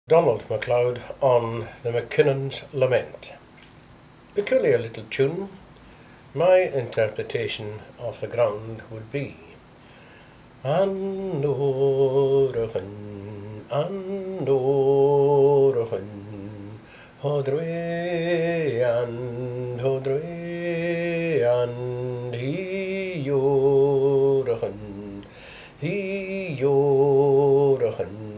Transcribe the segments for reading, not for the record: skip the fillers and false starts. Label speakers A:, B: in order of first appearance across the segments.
A: Donald MacLeod on the MacKinnon's Lament. Peculiar little tune. My interpretation of the ground would be An Orachan, An Orachan, Hodre and Hodre and He Orachan, He Orachan.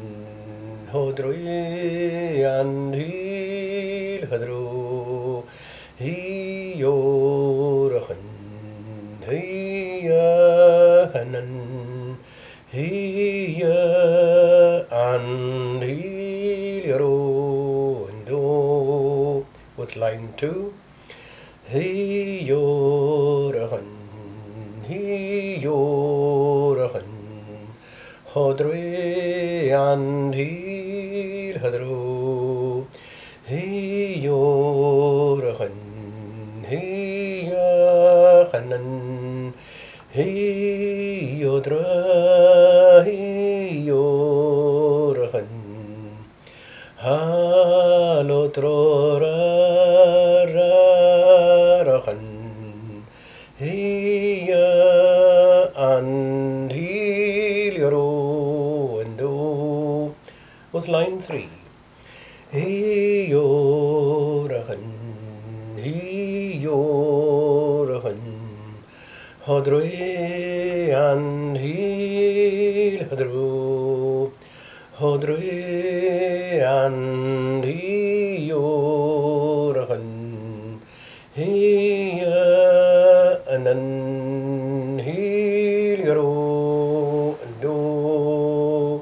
A: Hodroi and heel hadro, he yorachan, he hanan, he and heel yaro and do with line 2. He yorachan, he yorachan, Hodroi and heel hadro, he yorachan, he yachanan, he yodra, he yorachan, halotrora rachan, he and heel yaro with line 3. He yorachan, he yorachan, hodroi and heel hadro, hodroi and he yorachan, he anan heel yaro do.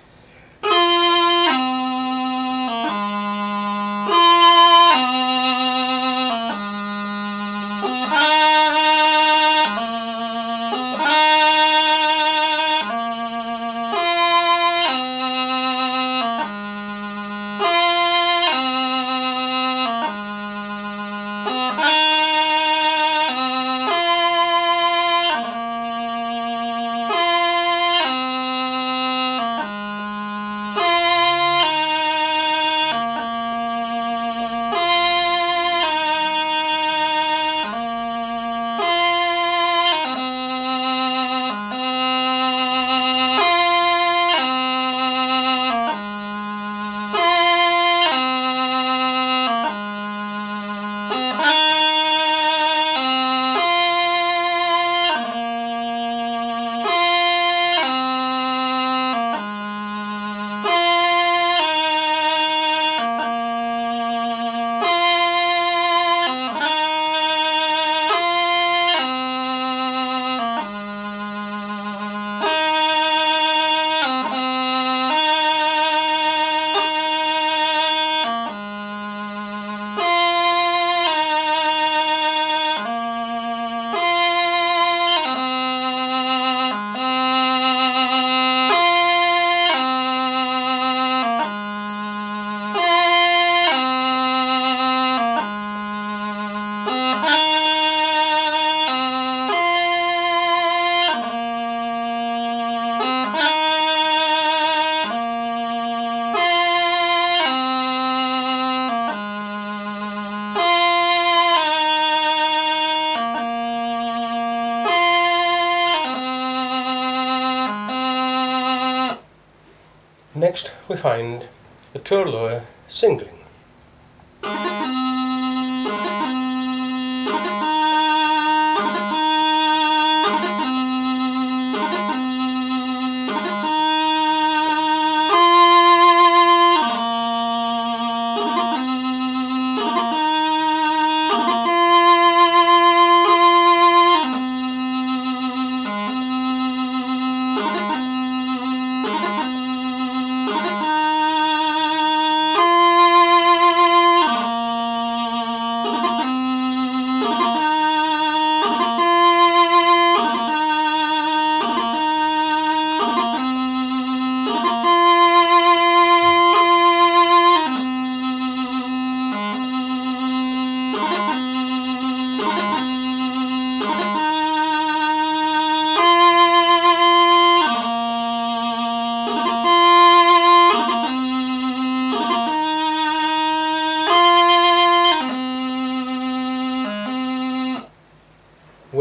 A: Next we find the Turlough singling.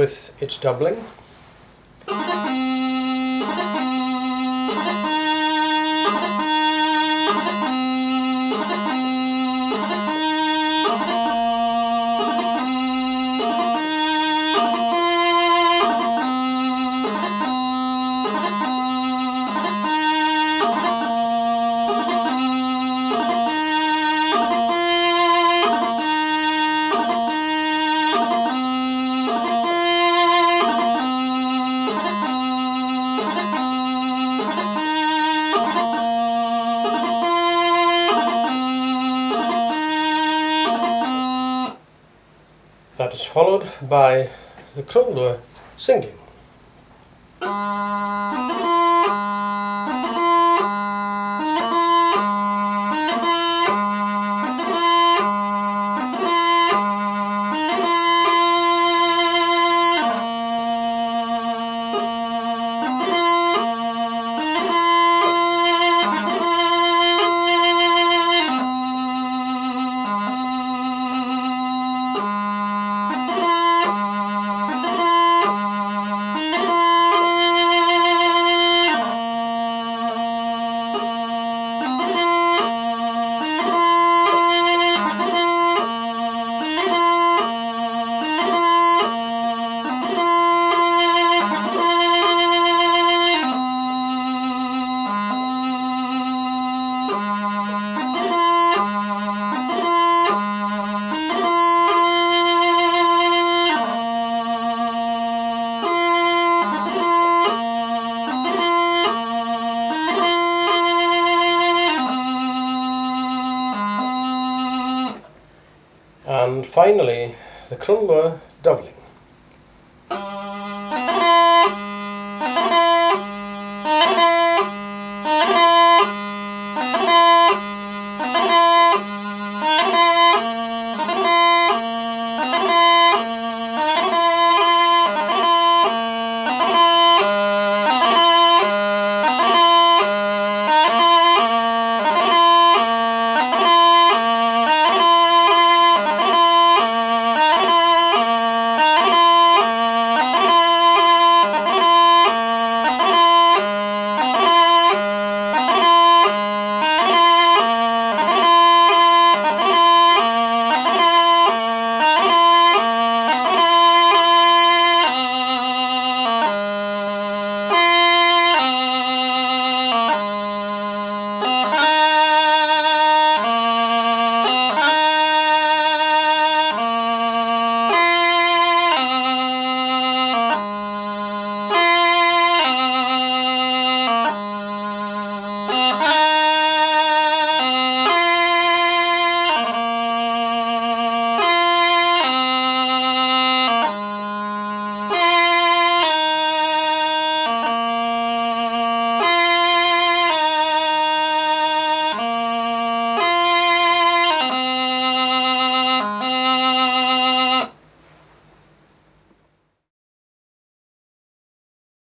A: with its doubling. That is followed by the Kronlure singing. And finally, the Kronlure doubling.